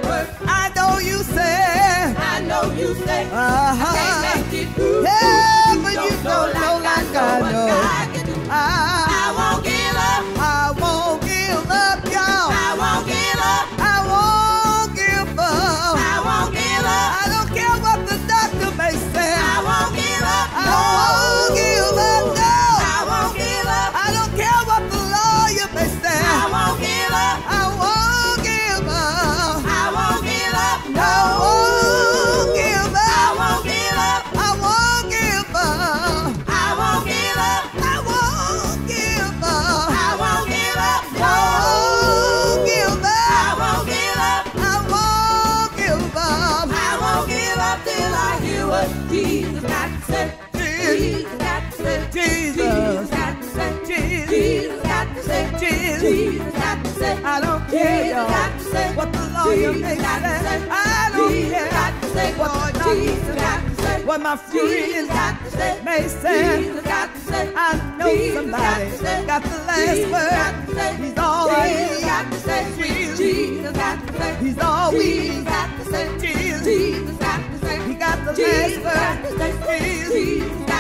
word. I know you say. I know you say. Uh-huh. I can't make it through. Yeah, but you don't know like I know. God can do. I won't give up. I won't give up, y'all. I won't give up. I won't give up. I won't give up. I don't care what the doctor may say. I won't give up. I won't give up, no. I won't give up. I don't care what the lawyer may say. I won't give up. I won't give up. I won't give up. I won't give up. I won't give up. I won't give up. I won't give up. I won't give up. I won't give up. I won't give up. I won't give up. I won't give up. I won't give up till I hear what Jesus got to say. Jesus got to say. Jesus got to say. Jesus got to say. Jesus got to say. I don't care, y'all, what the lawyer may say. I don't care what the Jesus got to say. What my friends may say. I know somebody got the last word. He's all I need. He's all we need. Jesus. He got the last word. Jesus.